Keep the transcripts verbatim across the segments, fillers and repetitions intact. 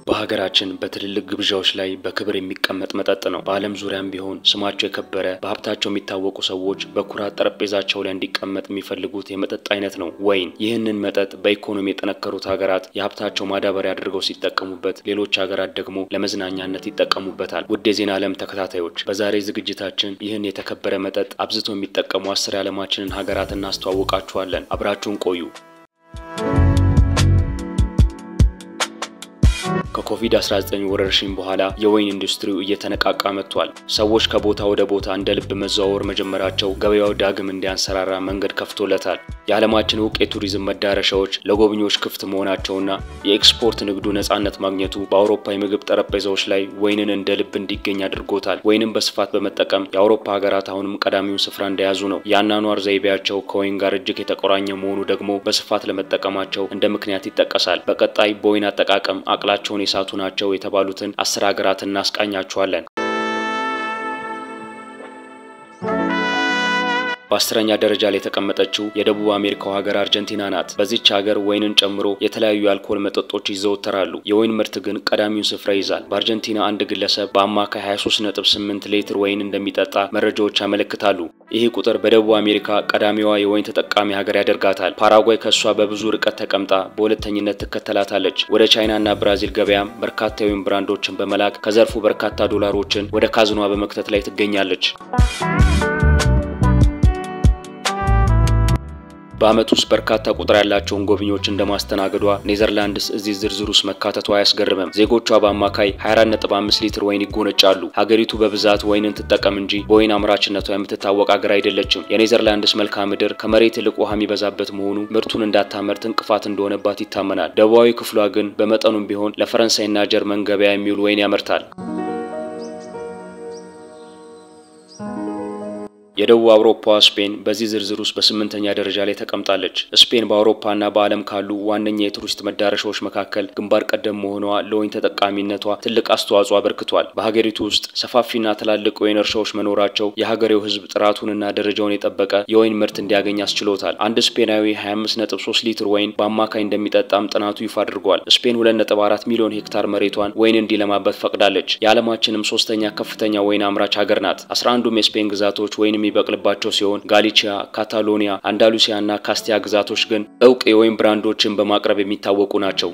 በሀገራችን በትልልቅ ግብዣዎች ላይ በክብር የሚቀመጥ መጠጥ ነው። በዓለም ዙሪያም ቢሆን ስማቸው የከበረ በሀብታቸው የሚታወቁ ሰዎች በኩራት ጠረጴዛቸው ላይ እንዲቀመጥ የሚፈልጉት የመጠጥ አይነት ነው ወይን። ይህንን መጠጥ በኢኮኖሚ የጠነከሩት ሀገራት የሀብታቸው ማዳበሪያ አድርገው ሲጠቀሙበት፣ ሌሎች ሀገራት ደግሞ ለመዝናኛነት ይጠቀሙበታል። ውድ የዜና ዓለም ተከታታዮች፣ በዛሬ ዝግጅታችን ይህን የተከበረ መጠጥ አብዝቶ የሚጠቀሙ አስር የዓለማችንን ሀገራት እናስተዋውቃችኋለን። አብራችሁን ቆዩ። ከኮቪድ አስራ ዘጠኝ ወረርሽኝ በኋላ የወይን ኢንዱስትሪው እየተነቃቃ መጥቷል። ሰዎች ከቦታ ወደ ቦታ እንደ ልብ መዘዋወር መጀመራቸው ገበያው ዳግም እንዲያንሰራራ መንገድ ከፍቶለታል። የዓለማችን ውቅ የቱሪዝም መዳረሻዎች ለጎብኚዎች ክፍት መሆናቸውና የኤክስፖርት ንግዱ ነፃነት ማግኘቱ በአውሮፓ የምግብ ጠረጴዛዎች ላይ ወይንን እንደ ልብ እንዲገኝ አድርጎታል። ወይንን በስፋት በመጠቀም የአውሮፓ ሀገራት አሁንም ቀዳሚውን ስፍራ እንደያዙ ነው። የአኗኗር ዘይቤያቸው ከወይን ጋር እጅግ የተቆራኘ መሆኑ ደግሞ በስፋት ለመጠቀማቸው እንደ ምክንያት ይጠቀሳል። በቀጣይ በወይን አጠቃቀም አቅላቸውን የሳቱ ናቸው የተባሉትን አስር ሀገራት እናስቃኛቸዋለን። በአስረኛ ደረጃ ላይ የተቀመጠችው የደቡብ አሜሪካው ሀገር አርጀንቲና ናት። በዚህች ሀገር ወይንን ጨምሮ የተለያዩ የአልኮል መጠጦች ይዘወተራሉ። የወይን ምርት ግን ቀዳሚውን ስፍራ ይዛል። በአርጀንቲና አንድ ግለሰብ በአማካይ ሃያ ሶስት ነጥብ ስምንት ሊትር ወይን እንደሚጠጣ መረጃዎች ያመለክታሉ። ይህ ቁጥር በደቡብ አሜሪካ ቀዳሚዋ የወይን ተጠቃሚ ሀገር ያደርጋታል። ፓራጓይ ከሷ በብዙ ርቀት ተቀምጣ በሁለተኝነት ትከተላታለች። ወደ ቻይናና ብራዚል ገበያም በርካታ የወይን ብራንዶችን በመላክ ከዘርፉ በርካታ ዶላሮችን ወደ ካዝኗ በመክተት ላይ ትገኛለች። በአመት ውስጥ በርካታ ቁጥር ያላቸውን ጎብኚዎች እንደማስተናገዷ ኔዘርላንድስ እዚህ ዝርዝር ውስጥ መካተቷ አያስገርምም። ዜጎቿ በአማካይ ሃያ አራት ነጥብ አምስት ሊትር ወይን ይጎነጫሉ። ሀገሪቱ በብዛት ወይንን ትጠቀም እንጂ በወይን አምራችነቷ የምትታወቅ ሀገር አይደለችም። የኔዘርላንድስ መልክዓ ምድር ከመሬት ይልቅ ውሃ የሚበዛበት መሆኑ ምርቱን እንዳታመርት እንቅፋት እንደሆነባት ይታመናል። ደቡባዊ ክፍሏ ግን በመጠኑም ቢሆን ለፈረንሳይና ጀርመን ገበያ የሚውል ወይን ያመርታል። የደቡብ አውሮፓዋ ስፔን በዚህ ዝርዝር ውስጥ በስምንተኛ ደረጃ ላይ ተቀምጣለች። ስፔን በአውሮፓና በዓለም ካሉ ዋነኛ የቱሪስት መዳረሻዎች መካከል ግንባር ቀደም መሆኗ ለወይን ተጠቃሚነቷ ትልቅ አስተዋጽኦ አበርክቷል። በሀገሪቱ ውስጥ ሰፋፊና ትላልቅ ወይን እርሻዎች መኖራቸው የሀገሬው ሕዝብ ጥራቱንና ደረጃውን የጠበቀ የወይን ምርት እንዲያገኝ አስችሎታል። አንድ ስፔናዊ ሃያ አምስት ነጥብ ሶስት ሊትር ወይን በአማካይ እንደሚጠጣም ጥናቱ ይፋ አድርጓል። ስፔን ሁለት ነጥብ አራት ሚሊዮን ሄክታር መሬቷን ወይን እንዲለማበት ፈቅዳለች። የዓለማችንም ሶስተኛ ከፍተኛ ወይን አምራች ሀገር ናት። አስራ አንዱም የስፔን ግዛቶች ወይን የሚበቅልባቸው ሲሆን ጋሊሲያ፣ ካታሎኒያ፣ አንዳሉሲያ እና ካስቲያ ግዛቶች ግን እውቅ የወይን ብራንዶችን በማቅረብ የሚታወቁ ናቸው።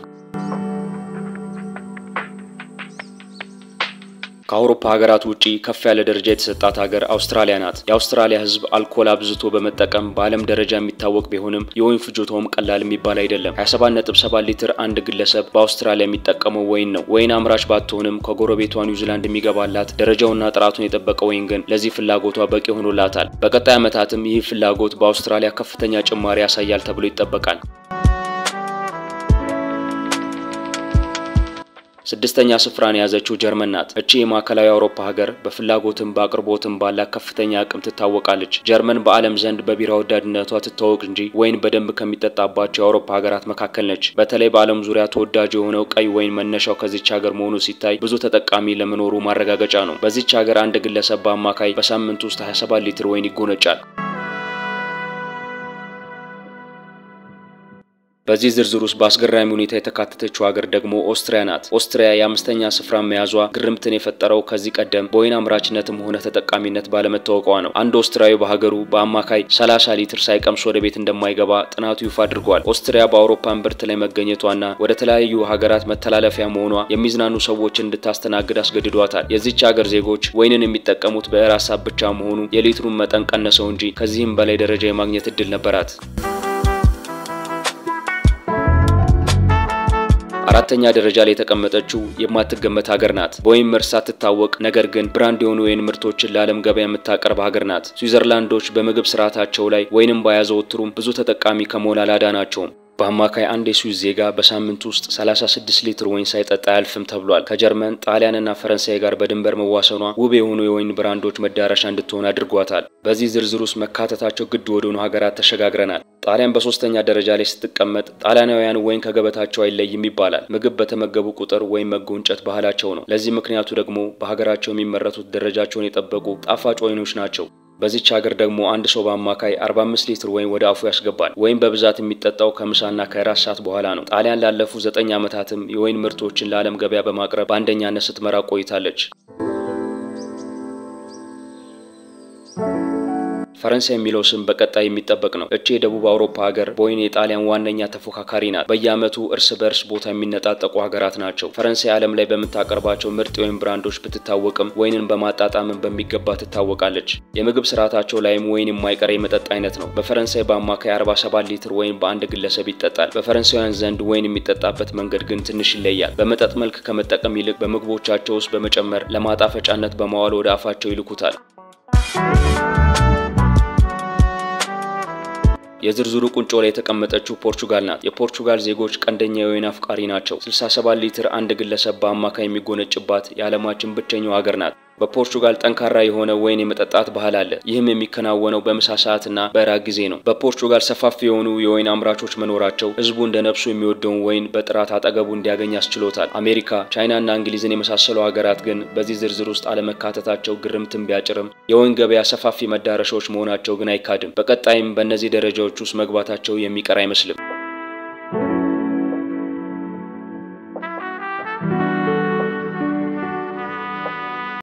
ከአውሮፓ ሀገራት ውጪ ከፍ ያለ ደረጃ የተሰጣት ሀገር አውስትራሊያ ናት። የአውስትራሊያ ሕዝብ አልኮል አብዝቶ በመጠቀም በዓለም ደረጃ የሚታወቅ ቢሆንም የወይን ፍጆታውም ቀላል የሚባል አይደለም። ሃያ ሰባት ነጥብ ሰባት ሊትር አንድ ግለሰብ በአውስትራሊያ የሚጠቀመው ወይን ነው። ወይን አምራች ባትሆንም ከጎረቤቷ ኒውዚላንድ የሚገባላት ደረጃውና ጥራቱን የጠበቀ ወይን ግን ለዚህ ፍላጎቷ በቂ ሆኖላታል። በቀጣይ ዓመታትም ይህ ፍላጎት በአውስትራሊያ ከፍተኛ ጭማሪ ያሳያል ተብሎ ይጠበቃል። ስድስተኛ ስፍራን የያዘችው ጀርመን ናት። እቺ የማዕከላዊ አውሮፓ ሀገር በፍላጎትም በአቅርቦትም ባላ ከፍተኛ አቅም ትታወቃለች። ጀርመን በዓለም ዘንድ በቢራ ወዳድነቷ ትታወቅ እንጂ ወይን በደንብ ከሚጠጣባቸው የአውሮፓ ሀገራት መካከል ነች። በተለይ በዓለም ዙሪያ ተወዳጅ የሆነው ቀይ ወይን መነሻው ከዚች ሀገር መሆኑ ሲታይ ብዙ ተጠቃሚ ለመኖሩ ማረጋገጫ ነው። በዚች ሀገር አንድ ግለሰብ በአማካይ በሳምንት ውስጥ ሃያ ሰባት ሊትር ወይን ይጎነጫል። በዚህ ዝርዝር ውስጥ በአስገራሚ ሁኔታ የተካተተችው ሀገር ደግሞ ኦስትሪያ ናት። ኦስትሪያ የአምስተኛ ስፍራ መያዟ ግርምትን የፈጠረው ከዚህ ቀደም በወይን አምራችነትም ሆነ ተጠቃሚነት ባለመታወቋ ነው። አንድ ኦስትሪያዊ በሀገሩ በአማካይ ሰላሳ ሊትር ሳይቀምስ ወደ ቤት እንደማይገባ ጥናቱ ይፋ አድርጓል። ኦስትሪያ በአውሮፓ እምብርት ላይ መገኘቷና ወደ ተለያዩ ሀገራት መተላለፊያ መሆኗ የሚዝናኑ ሰዎችን እንድታስተናግድ አስገድዷታል። የዚች ሀገር ዜጎች ወይንን የሚጠቀሙት በራስ ሀሳብ ብቻ መሆኑ የሊትሩን መጠን ቀነሰው እንጂ ከዚህም በላይ ደረጃ የማግኘት እድል ነበራት። አራተኛ ደረጃ ላይ የተቀመጠችው የማትገመት ሀገር ናት። በወይን ምርት ሳትታወቅ ነገር ግን ብራንድ የሆኑ ወይን ምርቶችን ለዓለም ገበያ የምታቀርብ ሀገር ናት። ስዊዘርላንዶች በምግብ ስርዓታቸው ላይ ወይንን ባያዘወትሩም ብዙ ተጠቃሚ ከመሆን አላዳናቸውም። በአማካይ አንድ የስዊዝ ዜጋ በሳምንት ውስጥ ሰላሳ ስድስት ሊትር ወይን ሳይጠጣ አያልፍም ተብሏል። ከጀርመን ጣሊያንና ፈረንሳይ ጋር በድንበር መዋሰኗ ውብ የሆኑ የወይን ብራንዶች መዳረሻ እንድትሆን አድርጓታል። በዚህ ዝርዝር ውስጥ መካተታቸው ግድ ወደሆኑ ሀገራት ተሸጋግረናል። ጣሊያን በሶስተኛ ደረጃ ላይ ስትቀመጥ ጣሊያናውያን ወይን ከገበታቸው አይለይም ይባላል። ምግብ በተመገቡ ቁጥር ወይን መጎንጨት ባህላቸው ነው። ለዚህ ምክንያቱ ደግሞ በሀገራቸው የሚመረቱት ደረጃቸውን የጠበቁ ጣፋጭ ወይኖች ናቸው። በዚች ሀገር ደግሞ አንድ ሰው በአማካይ አርባ አምስት ሊትር ወይን ወደ አፉ ያስገባል። ወይን በብዛት የሚጠጣው ከምሳና ከራት ሰዓት በኋላ ነው። ጣሊያን ላለፉት ዘጠኝ ዓመታትም የወይን ምርቶችን ለዓለም ገበያ በማቅረብ በአንደኛነት ስትመራ ቆይታለች። ፈረንሳይ የሚለው ስም በቀጣይ የሚጠበቅ ነው። እቺ የደቡብ አውሮፓ ሀገር በወይን የጣሊያን ዋነኛ ተፎካካሪ ናት። በየዓመቱ እርስ በርስ ቦታ የሚነጣጠቁ ሀገራት ናቸው። ፈረንሳይ ዓለም ላይ በምታቀርባቸው ምርጥ የወይን ብራንዶች ብትታወቅም ወይንን በማጣጣምን በሚገባ ትታወቃለች። የምግብ ስርዓታቸው ላይም ወይን የማይቀር የመጠጥ አይነት ነው። በፈረንሳይ በአማካይ አርባ ሰባት ሊትር ወይን በአንድ ግለሰብ ይጠጣል። በፈረንሳውያን ዘንድ ወይን የሚጠጣበት መንገድ ግን ትንሽ ይለያል። በመጠጥ መልክ ከመጠቀም ይልቅ በምግቦቻቸው ውስጥ በመጨመር ለማጣፈጫነት በማዋል ወደ አፋቸው ይልኩታል። የዝርዝሩ ቁንጮ ላይ የተቀመጠችው ፖርቹጋል ናት። የፖርቹጋል ዜጎች ቀንደኛ የወይን አፍቃሪ ናቸው። ስልሳ ሰባት ሊትር አንድ ግለሰብ በአማካይ የሚጎነጭባት የዓለማችን ብቸኛው ሀገር ናት። በፖርቹጋል ጠንካራ የሆነ ወይን የመጠጣት ባህል አለ። ይህም የሚከናወነው በምሳ ሰዓትና በእራት ጊዜ ነው። በፖርቹጋል ሰፋፊ የሆኑ የወይን አምራቾች መኖራቸው ህዝቡ እንደ ነፍሱ የሚወደውን ወይን በጥራት አጠገቡ እንዲያገኝ ያስችሎታል። አሜሪካ፣ ቻይናና እንግሊዝን የመሳሰሉ ሀገራት ግን በዚህ ዝርዝር ውስጥ አለመካተታቸው ግርምትን ቢያጭርም የወይን ገበያ ሰፋፊ መዳረሻዎች መሆናቸው ግን አይካድም። በቀጣይም በእነዚህ ደረጃዎች ውስጥ መግባታቸው የሚቀር አይመስልም።